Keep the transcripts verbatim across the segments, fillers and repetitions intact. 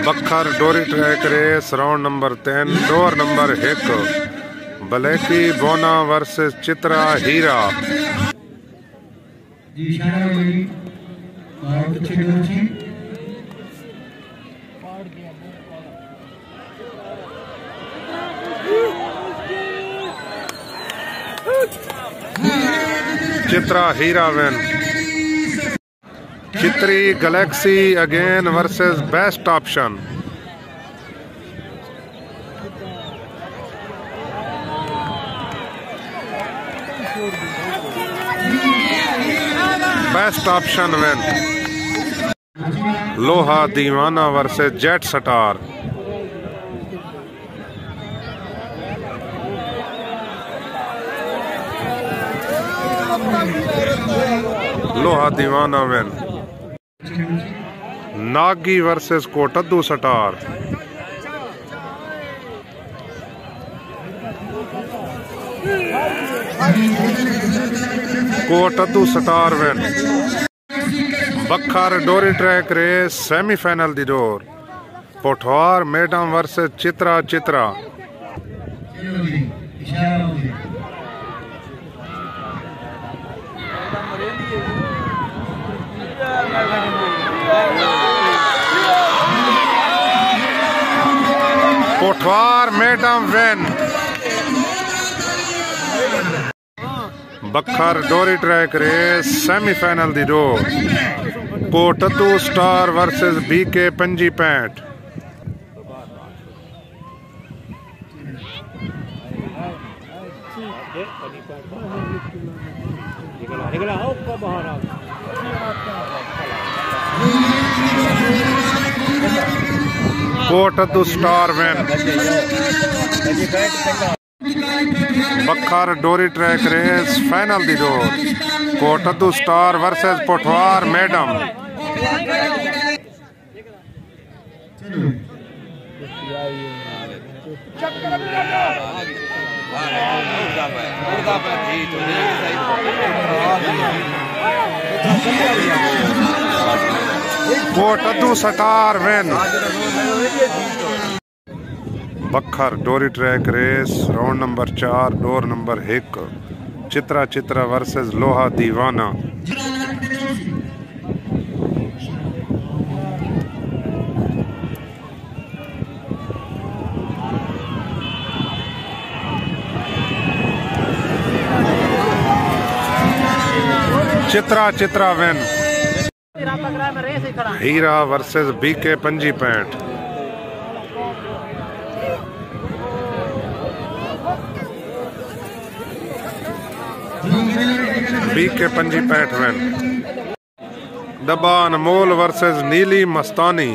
बखर डोरी track race round number तीन डोर नंबर एक ब्लैकी बोना वर्सेस चित्रा हीरा। चित्रा हीरा विन। चित्री galaxy again versus best option. Best option win. Loha Deewana versus jet star. Loha Deewana win. Nagi versus Kotaddu star. Kotaddu star win. बखर डोरी ट्रैक रेस सेमीफाइनल दी डोर Pothwar madam versus Chitra Chitra. Pothwar madam win. बखर डोरी ट्रैक रेस सेमीफाइनल दी डोर कोटद्दू स्टार वर्सेस बीके पंजी पैंठ। Kot Addu star win. बखर डोरी ट्रैक रेस फाइनल दी डोर Kotaddu star versus Pothwar madam. Kotaddu star win. बखर डोरी ट्रैक रेस राउंड नंबर चार डोर नंबर एक Chitra Chitra versus Loha Deewana. Chitra Chitra win. Hira versus BK पंजी पैंठ। बीके पंजी पैंठ win. Dabba Anmol versus Neeli Mastani.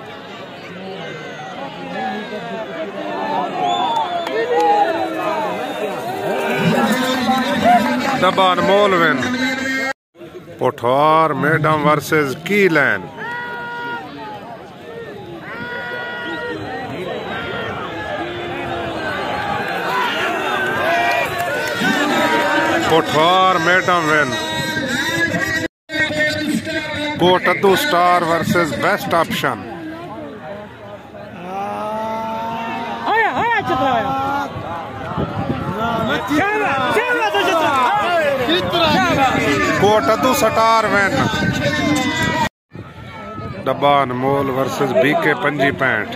Dabba Anmol win. Pothwar madam versus की लैन। Pothwar madam win. Kotaddu star versus best option. Kotaddu star win. Dabba Anmol versus BK पंजी पैंठ।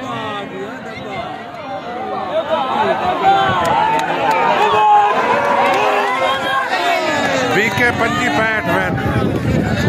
बीके पंजी पैंठ विन।